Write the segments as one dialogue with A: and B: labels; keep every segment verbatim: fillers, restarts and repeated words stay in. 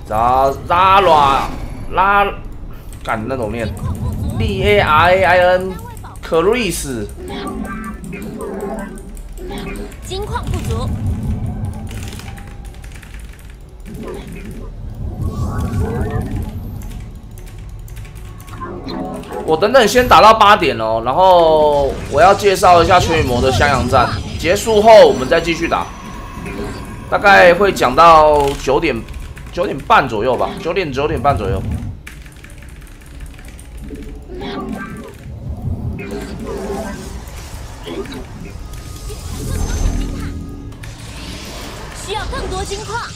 A: 扎拉拉拉，干那种念 ，D A R A I N， 克瑞斯。
B: 金矿不足。
A: 我等等先打到八点哦，然后我要介绍一下全羽魔的襄阳站，结束后我们再继续打，大概会讲到九点九点半左右吧，九点九点半左右。
B: 需要更多金矿。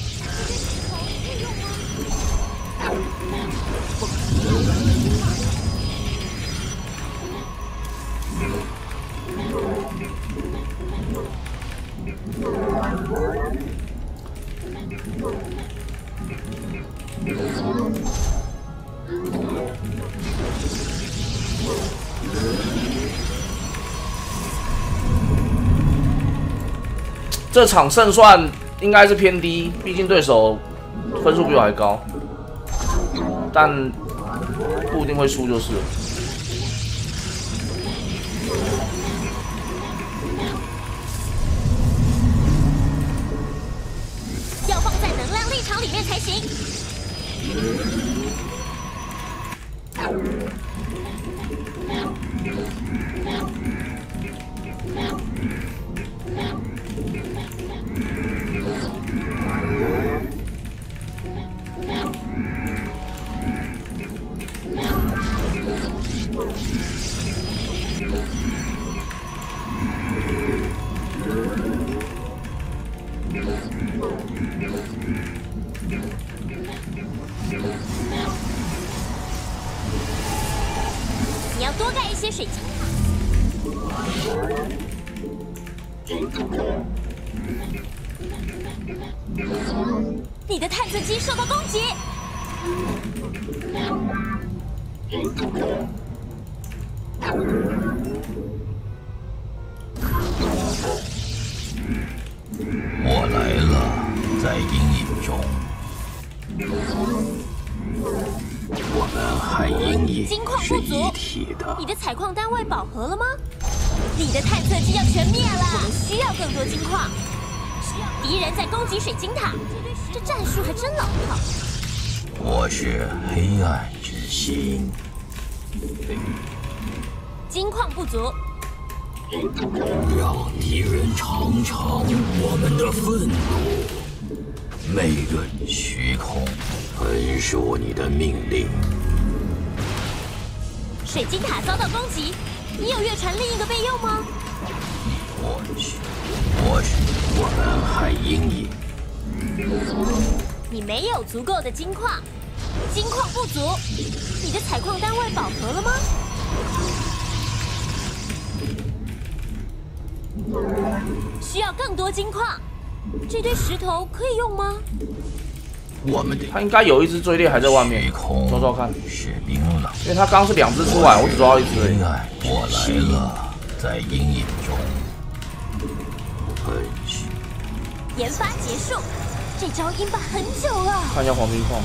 A: 这场胜算应该是偏低，毕竟对手分数比我还高，但不一定会输就是了。
B: 要放在能量立场里面才行。你要多盖一些水晶塔。你的探测机受到攻击。
C: 我来了，在阴影中。我们海阴影是一体的。
B: 你的采矿单位饱和了吗？你的探测机要全灭了。我们需要更多金矿。敌人在攻击水晶塔，这战术还真老套。
C: 我是黑暗之心。
B: 金矿不足。
C: 让敌人尝尝我们的愤怒。媚润虚空，横竖你的命令。
B: 水晶塔遭到攻击，你有月传另一个备用吗？
C: 我去，我是我们海阴影。
B: 你没有足够的金矿，金矿不足。你的采矿单位饱和了吗？需要更多金矿。这堆石头可以用吗？
C: 我们的
A: 他应该有一只追猎还在外面，抓抓看。
C: 是冰冷，
A: 因为他刚是两只出来，我只抓到一只而已。
C: 我来了，在阴影中。很虚。
B: 研发结束，这招研发很久了。
A: 看一下黄金矿。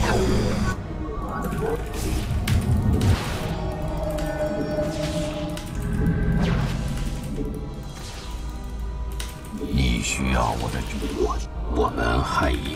C: 你需要我的我我们海影。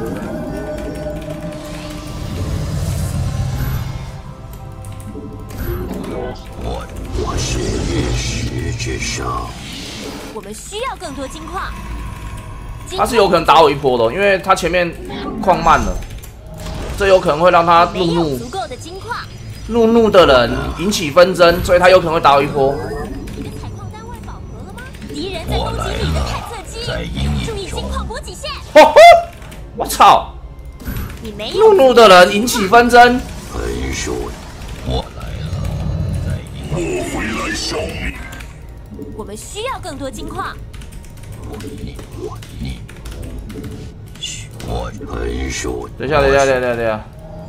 C: 我我是日食之上。
B: 我们需要更多金矿。
A: 他是有可能打我一波的，因为他前面矿慢了，这有可能会让他怒怒。
B: 足够的金矿。
A: 怒怒的人引起纷争，所以他有可能会打我一波。
B: 你的采矿单位饱和了吗？敌人在攻击你的探测机，注意金矿补给线。
A: 我操！
B: 你没有。
A: 怒怒的人引起纷争。
C: 横竖，我来了，在阴影。我会来消灭。
B: 我们需要更多金矿。
C: 我你我你，嘘，我横竖。
A: 等一下，等一下，等一下，等一下。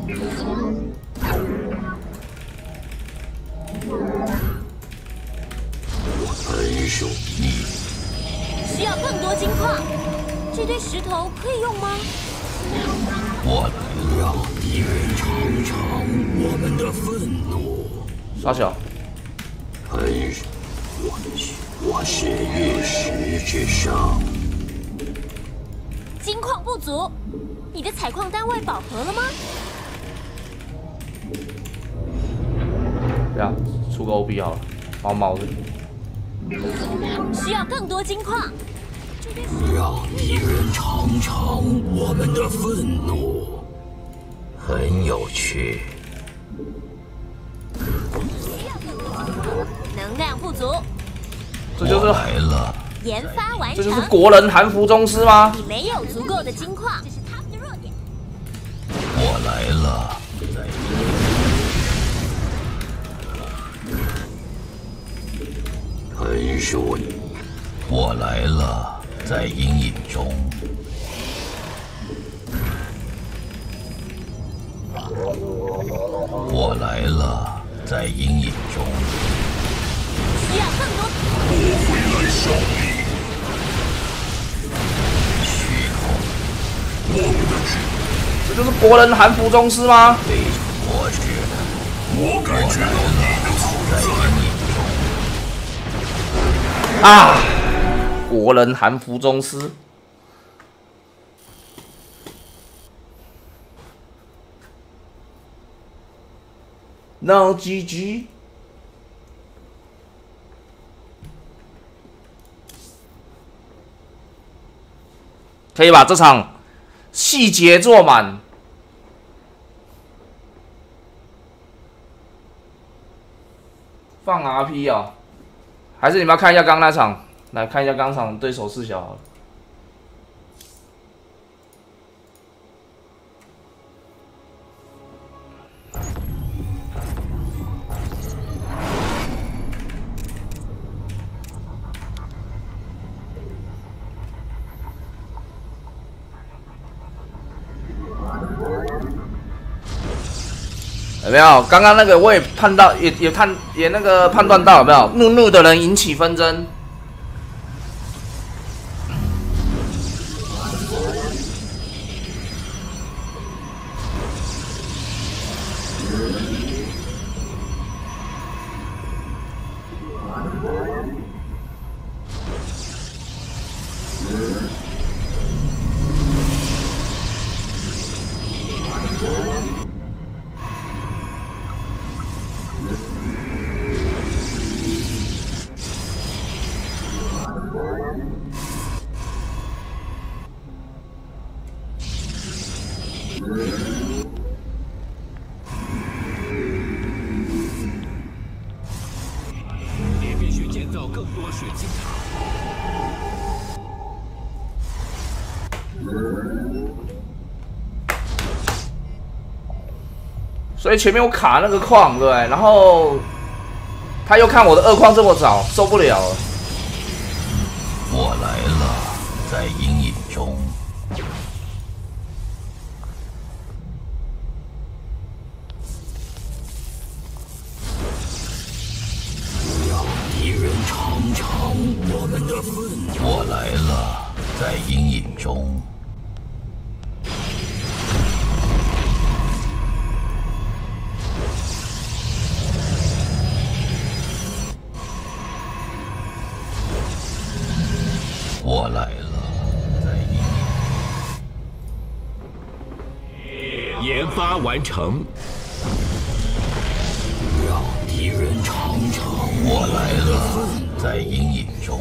C: 横竖，你
B: 需要更多金矿。这堆石头可以用吗？
C: 我让敌人尝尝我们的愤怒。
A: 傻小，
C: 很，我我是月食之上。
B: 金矿不足，你的采矿单位饱和了吗？
A: 对啊，出个 O B 好了，毛毛的。
B: 需要更多金矿。
C: 让敌人尝尝我们的愤怒，很有趣。
B: 能量不足，
A: 这就是
C: 来了。
B: 研发完成。
A: 这就是国人韩服宗师吗？
B: 你没有足够的金矿，这是他们的弱点。
C: 我来了。很属你。我来了，在阴影中。我来了，在阴影中。
B: 需要更多。
C: 我会来效力。虚空，我们的剧。
A: 这就是国人韩服宗师吗？
C: 被我觉得，我感觉到你的存在。
A: 啊，国人韩服宗师。No G G。可以把这场细节做满。放 R P 啊、哦，还是你们要看一下刚刚那场？来看一下刚刚场对手视角好了。有没有？刚刚那个我也判到，也也判也那个判断到有没有？怒怒的人引起纷争。
D: 也必须建造更多水晶塔。
A: 所以前面我卡那个矿，对不对？然后他又看我的二矿这么早，受不了了。
C: 我来了，在阴影中。让敌人尝尝我们的愤怒。我来了，在阴影中。我来了，在阴影。
D: 研发完成。
C: 让敌人尝尝我来了，在阴影中。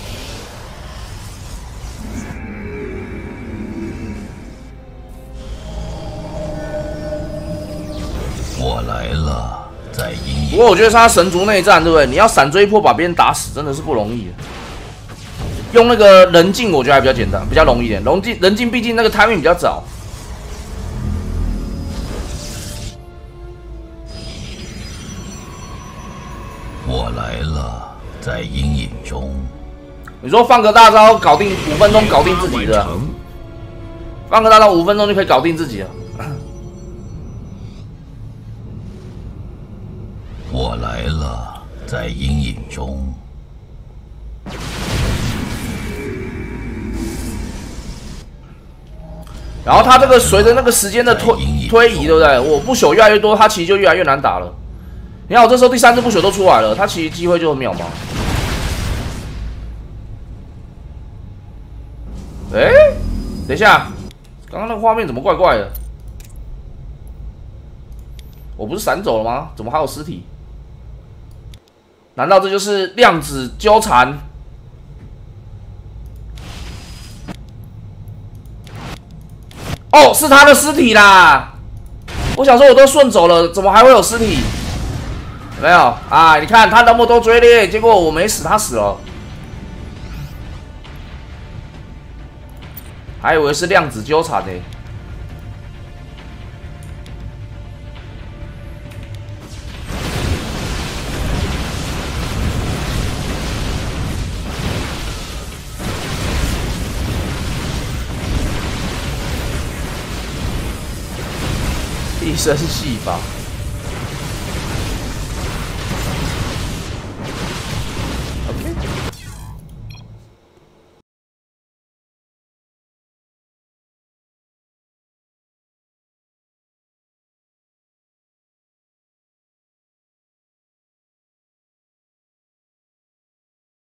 C: 我来了，在阴影。
A: 不过我觉得他神族内战，对不对？你要闪追迫把别人打死，真的是不容易。用那个人境，我觉得还比较简单，比较容易一点。人境人境毕竟那个 timing 比较早。
C: 我来了，在阴影中。
A: 你说放个大招搞定，五分钟搞定自己的，放个大招五分钟就可以搞定自己了。
C: 我来了，在阴影中。
A: 然后它这个随着那个时间的推推移，对不对？我不朽越来越多，它其实就越来越难打了。你看我这时候第三只不朽都出来了，它其实机会就很渺茫。哎、欸，等一下，刚刚那个画面怎么怪怪的？我不是闪走了吗？怎么还有尸体？难道这就是量子纠缠？哦，是他的尸体啦！我想说我都顺走了，怎么还会有尸体？有没有啊？你看他那么多追猎，结果我没死，他死了。还以为是量子纠缠呢、欸。一身戏法。